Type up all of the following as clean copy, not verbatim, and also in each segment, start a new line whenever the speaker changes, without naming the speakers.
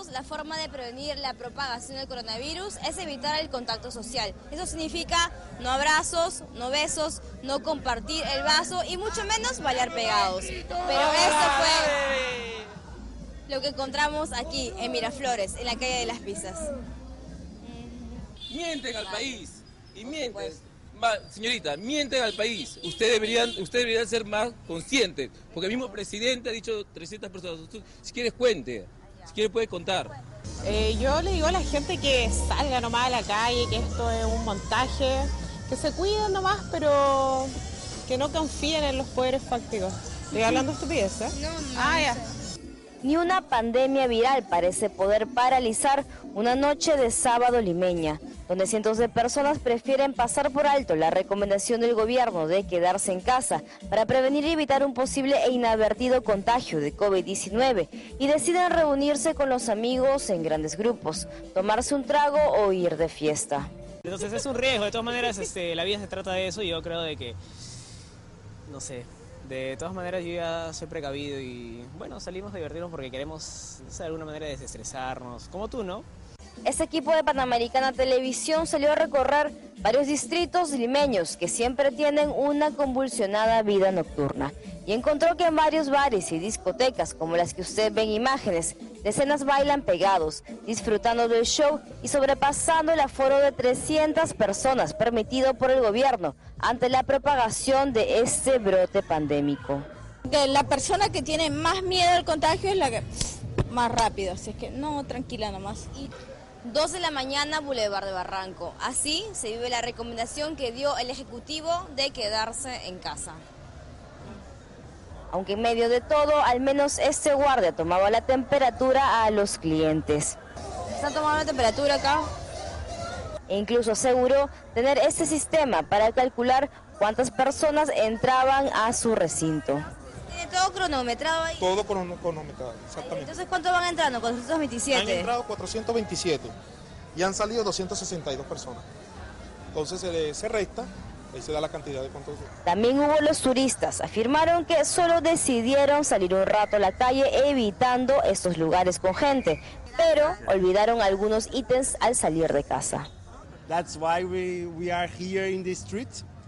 casos, la forma de prevenir la propagación del coronavirus es evitar el contacto social. Eso significa no abrazos, no besos, no compartir el vaso y mucho menos bailar pegados. Pero esto fue lo que encontramos aquí en Miraflores, en la calle de las Pizzas.
Mienten al país y mienten. Señorita, mienten al país. Ustedes deberían ser más conscientes, porque el mismo presidente ha dicho 300 personas. Si quieres, cuente. Si quieres, puede contar.
Yo le digo a la gente que salga nomás a la calle, que esto es un montaje, que se cuiden nomás, pero que no confíen en los poderes fácticos. Estoy hablando estupideces, ¿eh? Ya.
Ni una pandemia viral parece poder paralizar una noche de sábado limeña, donde cientos de personas prefieren pasar por alto la recomendación del gobierno de quedarse en casa para prevenir y evitar un posible e inadvertido contagio de COVID-19 y deciden reunirse con los amigos en grandes grupos, tomarse un trago o ir de fiesta.
Entonces es un riesgo, de todas maneras la vida se trata de eso y yo creo de que, no sé, de todas maneras yo ya soy precavido y bueno, salimos a divertirnos porque queremos, no sé, de alguna manera desestresarnos, como tú, ¿no?
Este equipo de Panamericana Televisión salió a recorrer varios distritos limeños que siempre tienen una convulsionada vida nocturna y encontró que en varios bares y discotecas, como las que usted ve en imágenes, decenas bailan pegados, disfrutando del show y sobrepasando el aforo de 300 personas permitido por el gobierno ante la propagación de este brote pandémico.
La persona que tiene más miedo al contagio es la que más rápido, así es que no, tranquila nomás.
2 de la mañana, Boulevard de Barranco. Así se vive la recomendación que dio el Ejecutivo de quedarse en casa. Aunque en medio de todo, al menos este guardia tomaba la temperatura a los clientes.
¿Están tomando la temperatura acá?
E incluso aseguró tener este sistema para calcular cuántas personas entraban a su recinto.
¿Tiene todo cronometrado ahí?
Todo cronometrado, exactamente.
Entonces, ¿cuántos van entrando? 427.
Han entrado 427 y han salido 262 personas. Entonces se resta, ahí se da la cantidad de cuántos.
También hubo los turistas. Afirmaron que solo decidieron salir un rato a la calle evitando estos lugares con gente, pero olvidaron algunos ítems al salir de casa.
That's why we are here in the street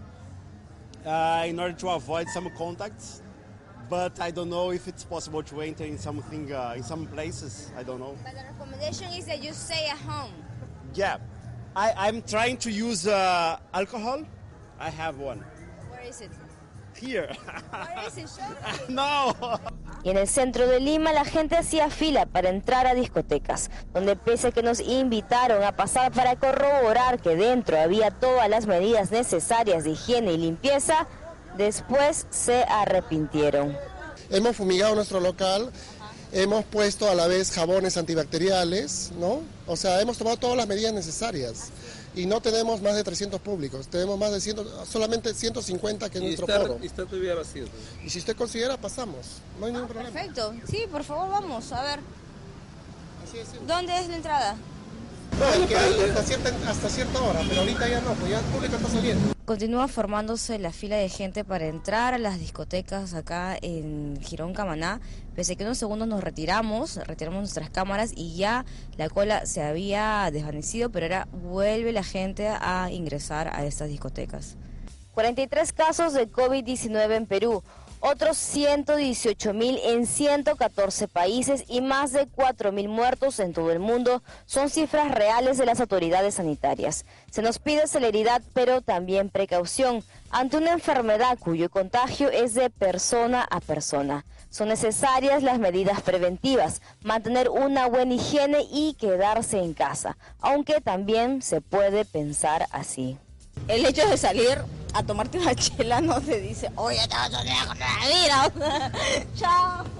in order to avoid some contacts. But I don't know if it's possible to enter in something in some places. I don't know.
But the recommendation is that you stay at home.
Yeah, I'm trying to use alcohol. I have one.
Where is it?
Here.
Where is it? Show me.
No.
Y en el centro de Lima la gente hacía fila para entrar a discotecas, donde pese a que nos invitaron a pasar para corroborar que dentro había todas las medidas necesarias de higiene y limpieza, después se arrepintieron.
Hemos fumigado nuestro local, hemos puesto a la vez jabones antibacteriales, ¿no? O sea, hemos tomado todas las medidas necesarias y no tenemos más de 300 públicos, tenemos más de solamente 150 que es nuestro foro.
Y está todavía vacío.
Y si usted considera, pasamos, no hay ningún problema.
Perfecto, sí, por favor, vamos, a ver.
Así es.
¿Dónde es la entrada?
No, es que hasta cierta hora, pero ahorita ya no, pues ya el público está saliendo.
Continúa formándose la fila de gente para entrar a las discotecas acá en Girón Camaná. Pese a que unos segundos nos retiramos nuestras cámaras y ya la cola se había desvanecido, pero ahora vuelve la gente a ingresar a estas discotecas. 43 casos de COVID-19 en Perú, otros 118.000 en 114 países y más de 4.000 muertos en todo el mundo son cifras reales de las autoridades sanitarias. Se nos pide celeridad, pero también precaución ante una enfermedad cuyo contagio es de persona a persona. Son necesarias las medidas preventivas, mantener una buena higiene y quedarse en casa, aunque también se puede pensar así.
El hecho de salir a tomarte una chela no te dice, oye, te vas a tener coronavirus. Chao.